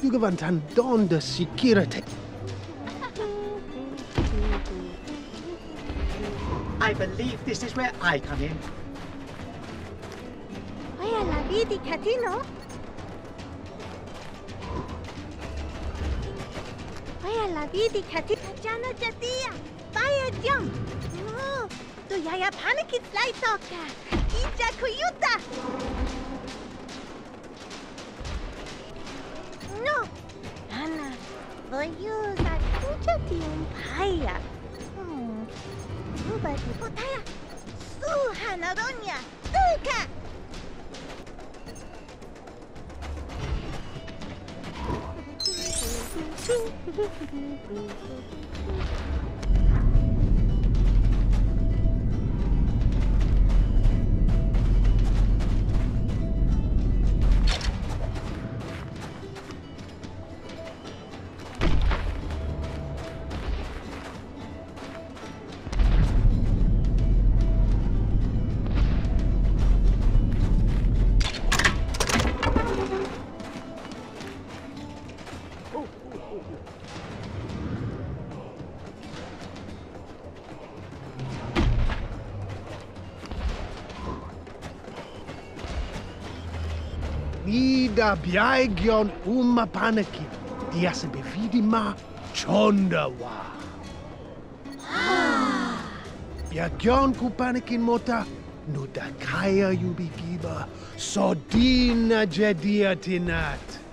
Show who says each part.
Speaker 1: juga vantan don de security.
Speaker 2: I believe this is where I come in.
Speaker 3: Vaya la vidi catino. Vaya la vidi catino. Jana jatia. Vaya jump. No. Tu yaya panikit slay toka. Ija kuyuta. No. Nana. Voy a escuchar un paya. Nobody potaya. Suhana doña. Suka.
Speaker 1: Ida biaigion panaki. Dia se bevidi ma chonda wa. Biagion ku panakin mota. No da kaya yubigiba. Sodina jedia tinat.